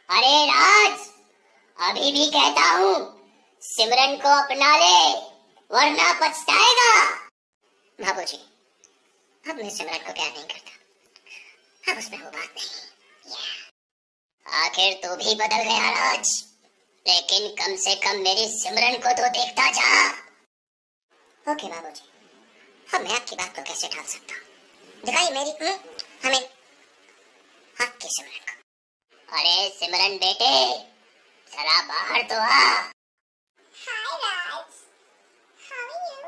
अरे राज, अभी भी कहता हूँ सिमरन को अपना ले वरना पछताएगा। बाबूजी, अब मैं सिमरन को प्यार नहीं करता, अब उसमें वो बात नहीं। आखिर तू भी बदल गया राज, लेकिन कम से कम मेरी सिमरन को तो देखता जा। ओके बाबूजी, अब मैं आपकी बात को कैसे टाल सकता हूँ? दिखाइए मेरी हमें आपकी सिमरन को। अरे सिमरन बेटे, जरा बाहर तो आ। Hi Raj, how are you?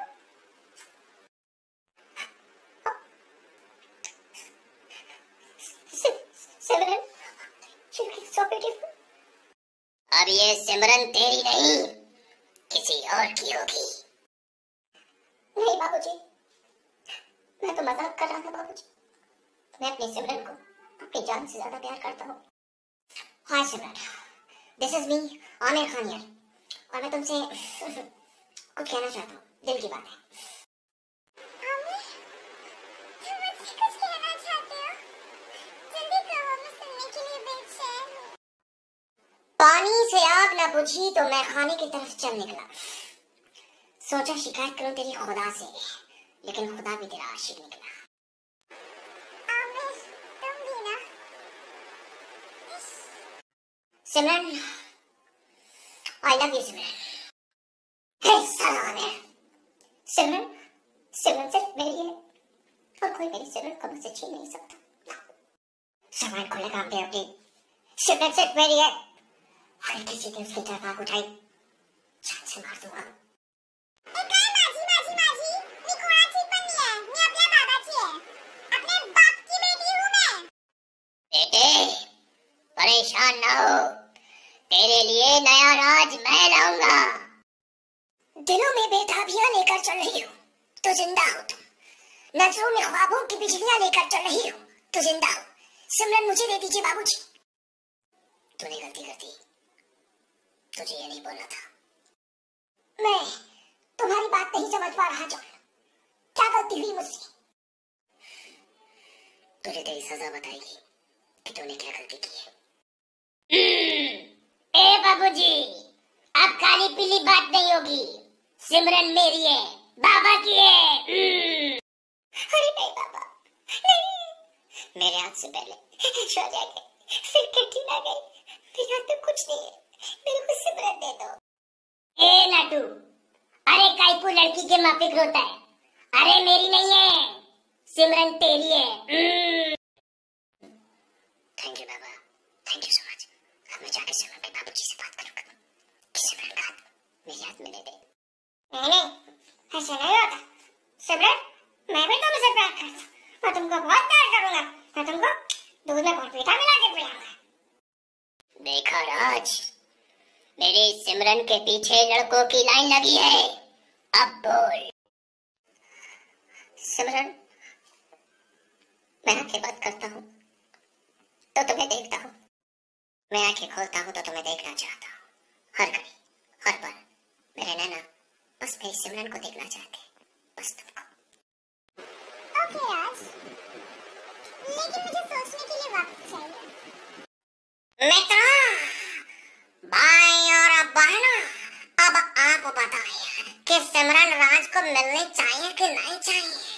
Simran, you're looking so beautiful. अब ये सिमरन तेरी नहीं, किसी और की होगी। नहीं बाबूजी, मैं तो मजाक कर रहा था बाबूजी। मैं अपनी सिमरन को अपनी जान से ज्यादा प्यार करता हूँ। Hi Simran, this is me Aamir Khan यार, और मैं तुमसे कुछ कहना चाहता हूँ, दिल की बात है। आमिर, तुम मुझसे कुछ कहना चाहते हो? जल्दी कहो, मैं सुनने के लिए बेचैन हूँ। पानी से आग न बुझी तो मैं खाने की तरफ चल निकला। सोचा शिकायत करूं तेरी खुदा से, लेकिन खुदा भी तेरा आशिक निकला। आमिर, तुम भी ना। सिमरन, आई लव यू सिमरन। हे साला आमिर, सिमरन, सिमरन सिर्फ मेरी है और कोई मेरी सिमरन को मुझसे छीन नहीं सकता। सामान खोले काम पे अपनी, सिमरन सिर्फ मेरी है। अगर किसी ने उसकी तरफ आग उठाई, जान से मार दूंगा। परेशान ना हो, तेरे लिए नया राज मैं लाऊंगा। दिलों में बेताबियां लेकर चल रही हो तो जिंदा हो तुम, नजरों में ख्वाबों की बिजलियां लेकर चल रही हो तो जिंदा हो। सिमरन मुझे दे दीजिए बाबूजी। तूने गलती कर दी, तुझे ये नहीं बोलना था। मैं तुम्हारी बात नहीं समझ पा रहा जॉन, क्या गलती हुई मुझसे? तुझे तेरी सजा बताएगी कि तूने क्या गलती की है। ए बाबूजी, अब काली पीली बात नहीं होगी। सिमरन मेरी है, बाबा की है। अरे नहीं बाबा, नहीं। मेरे हाथ से पहले शौर्या गई, फिर कैटरीना गई, मेरे हाथ में कुछ नहीं है, मेरे को सिमरन दे दो। ए नाटू, अरे काईपू लड़की के माफिक रोता है। अरे मेरी नहीं है, सिमरन तेरी है। थैंक यू बाबा, थैंक यू सो मच। अब मैं जाके सिमरन के बाबूजी से बात करूंगा कि सिमरन का हाथ मेरे हाथ में दे दे। नहीं, ऐसा नहीं होता सिमरन, मैं भी तुमसे प्यार करता हूँ, मैं तुमको बहुत प्यार करूंगा, मैं तुमको दूध में कॉर्नफ्लेक्स मिला के पिलाऊंगा। देखा राज, मेरी सिमरन के पीछे लड़कों की लाइन लगी है। अब बोल सिमरन, मैं आंखें बंद करता हूँ तो तुम्हें देखता हूँ, मैं आंखें खोलता हूँ तो तुम्हें देखना चाहता हूँ। हर घड़ी, हर पल मेरे नैना बस मेरी सिमरन को देखना चाहते हैं, बस तुमको। ओके राज, लेकिन मुझे सोचने के लिए वक्त चाहिए। मित्रों, भाई और बहनों, अब आप बताइए कि सिमरन राज को मिलनी चाहिए कि नहीं चाहिए?